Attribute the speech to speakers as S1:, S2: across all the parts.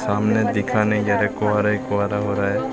S1: सामने दिखा नहीं जा रहा, कुआरा ही कुआरा हो रहा है।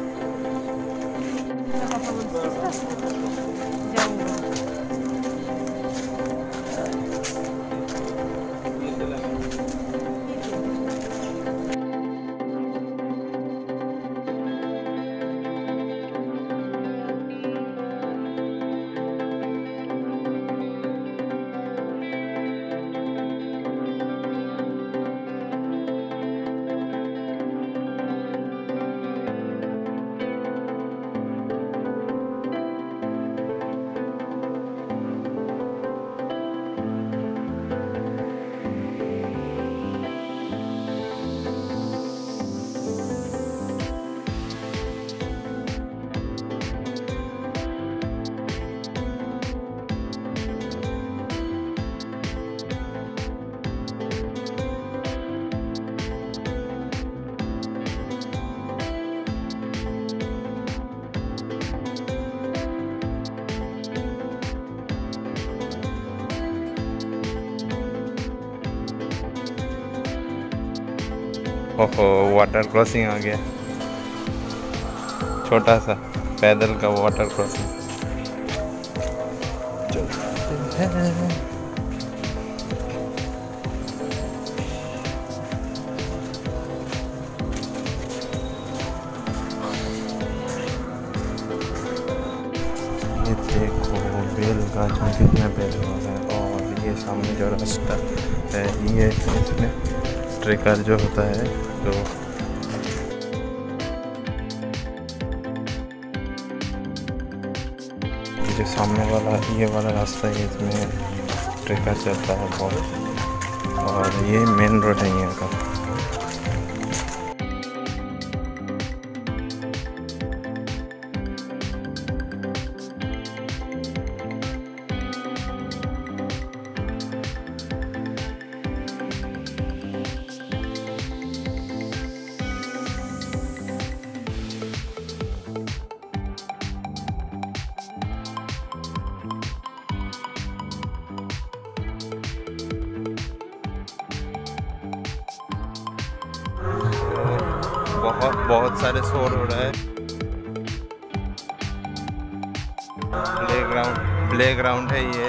S1: ओहो, वाटर क्रॉसिंग आ गया, छोटा सा पैदल का वाटर क्रॉसिंग। चलते हैं। ये देखो बेलगाछ में कितने पेड़ हैं, और ये सामने जो रास्ता है ये इसमें ट्रेकर जो होता है तो जो सामने वाला ये वाला रास्ता है इसमें ट्रेकर चलता है बहुत, और ये मेन रोड है यहाँ का। बहुत सारे शोर हो रहा है। प्लेग्राउंड है ये।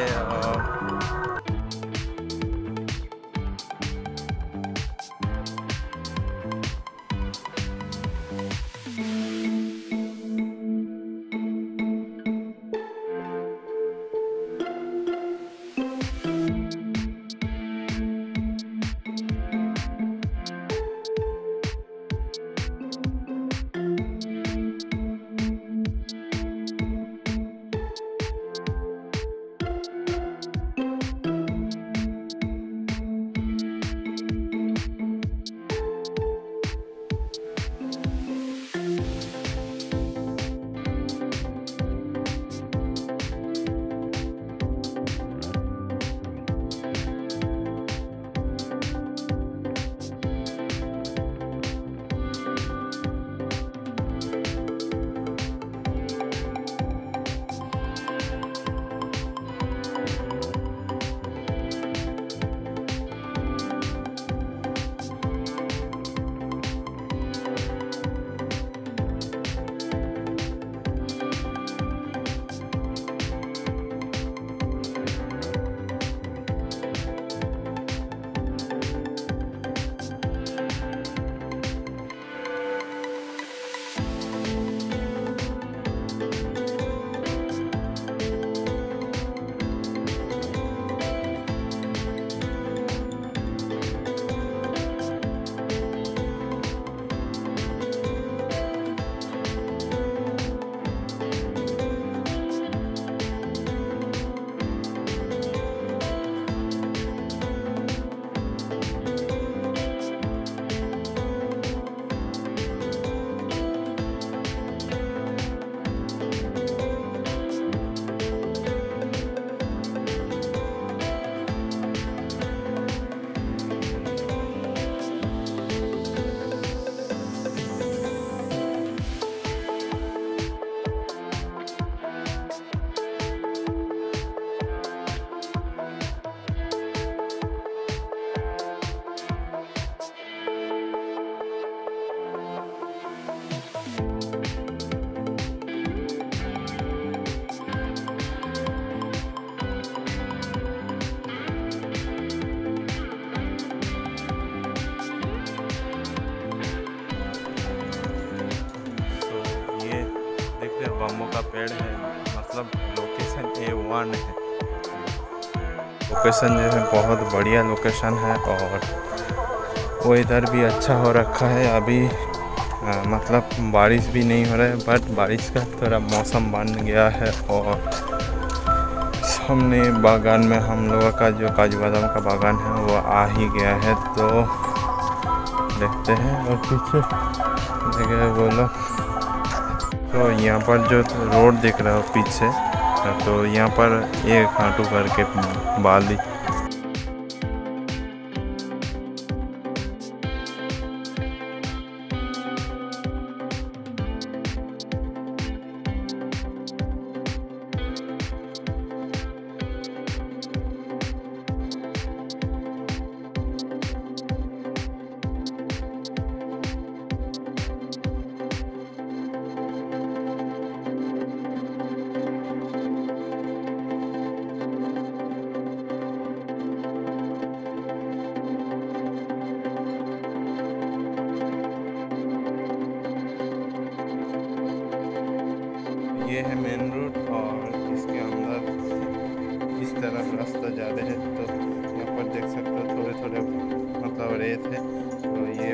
S1: ये बम्बू का पेड़ है, मतलब लोकेशन A1 है। लोकेशन जो है बहुत बढ़िया लोकेशन है और वो इधर भी अच्छा हो रखा है। अभी मतलब बारिश भी नहीं हो रहा है, बट बारिश का थोड़ा मौसम बन गया है। और सामने बागान में हम लोगों का जो काजू बादाम का बागान है वो आ ही गया है, तो देखते हैं। और पीछे देखे वो लोग, तो यहाँ पर जो रोड दिख रहा है पीछे, तो यहाँ पर एक खाटू करके बाली ये है मेन रोड। और इसके अंदर इस तरफ रास्ता ज़्यादा है, तो यहाँ पर देख सकते हो थोड़े थोड़े मतलब रेत है। तो ये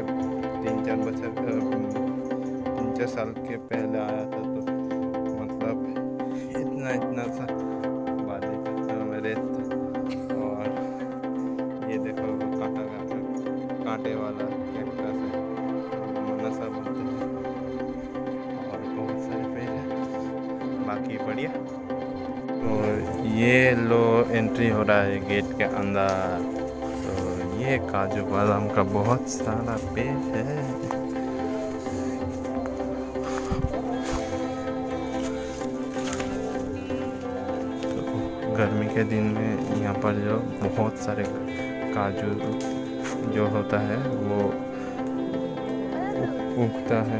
S1: 3-4 साल के पहले आया था, तो मतलब इतना सा बाली में रेत था। और ये देखो वो कांटे वाला कैक्टस है, मनसा बोलते हैं। और बहुत सारे पेड़ हैं, बाकी बढ़िया। तो ये लो एंट्री हो रहा है गेट के अंदर। तो ये काजू बादाम का बहुत सारा पेड़ है। तो गर्मी के दिन में यहाँ पर जो बहुत सारे काजू जो होता है वो उगता है।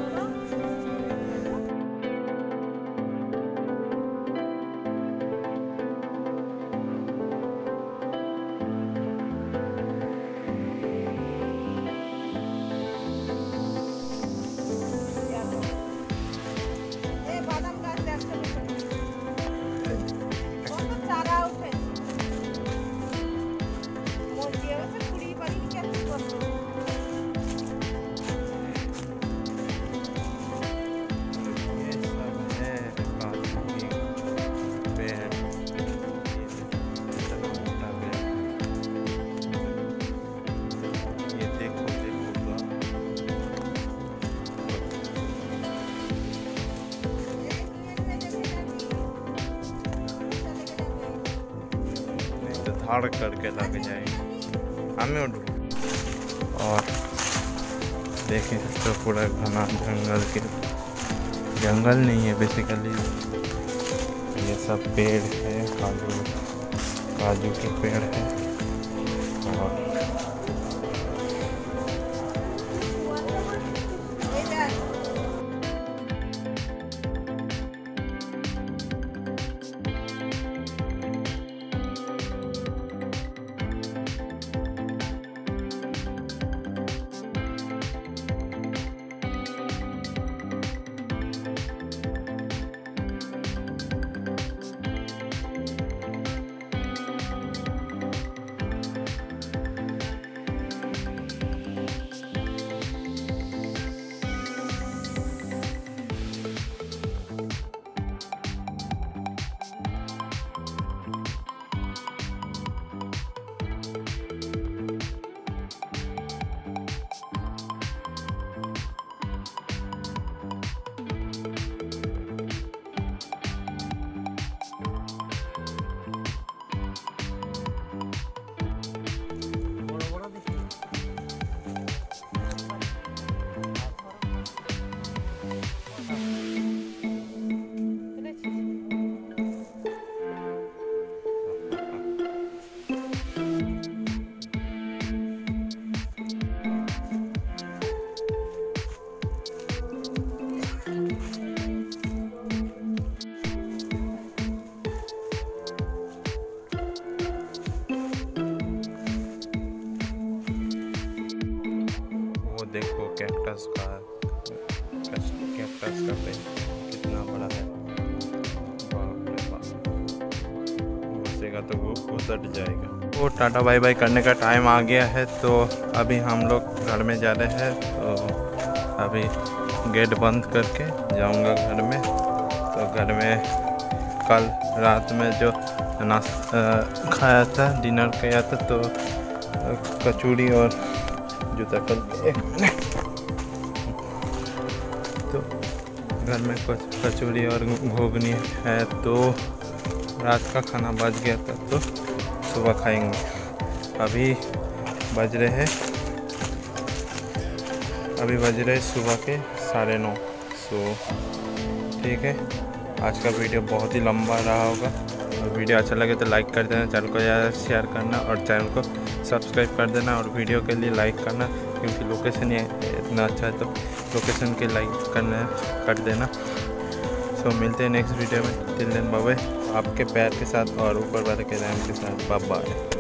S1: धाड़ करके लग जाएगी हमें उठ। और देख सकते हो पूरा घना जंगल नहीं है बेसिकली, ये सब पेड़ है, काजू के पेड़ है। और देखो कैक्टस का पेड़ कितना बड़ा है, बाप रे बाप, घुसेगा तो वो घुसट जाएगा। तो टाटा बाय बाय करने का टाइम आ गया है, तो अभी हम लोग घर में जा रहे हैं। तो अभी गेट बंद करके जाऊंगा घर में। तो घर में कल रात में जो खाया था, डिनर किया था, तो कचौड़ी और जूता कल एक मिनट, तो घर में कुछ कचौड़ी और घुगनी है। तो रात का खाना बच गया था, तो सुबह खाएंगे। अभी बज रहे सुबह के 9:30। सो ठीक है, आज का वीडियो बहुत ही लंबा रहा होगा। और वीडियो अच्छा लगे तो लाइक कर देना, चैनल को ज़्यादा शेयर करना और चैनल को सब्सक्राइब कर देना, और वीडियो के लिए लाइक करना, क्योंकि लोकेशन ये इतना अच्छा है, तो लोकेशन के लाइक कर देना। सो मिलते हैं नेक्स्ट वीडियो में। टिल देन बाय बाय, आपके प्यार के साथ और ऊपर वाले के नाम के साथ बाय बाय।